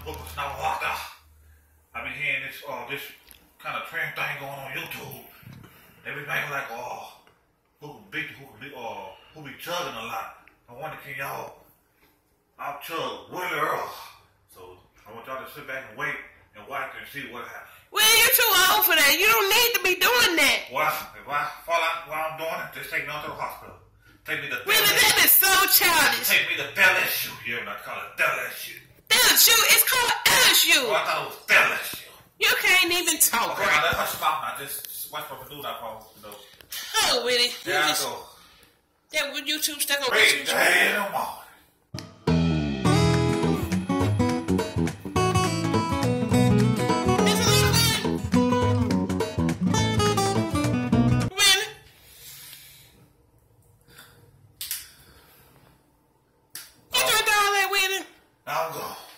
Brooklyn Skywalker. I been hearing this kind of trend thing going on YouTube. They be making like, who be chugging a lot. I wonder, can y'all out-chug Willie Earl? So I want y'all to sit back and wait and watch and see what happens. Well, you're too old for that. You don't need to be doing that. Well, if I fall out while I'm doing it, just take me on to the hospital. Take me to Really, that is so childish. Take me to LSU. You ever call it LSU? LSU? It's called LSU. Oh, I thought it was LSU. You can't even talk Okay, right. now let her stop. I just watch what we do that for, you know. Oh, Willie. There I go. That with YouTube stuck on Great day in the morning. I'll go.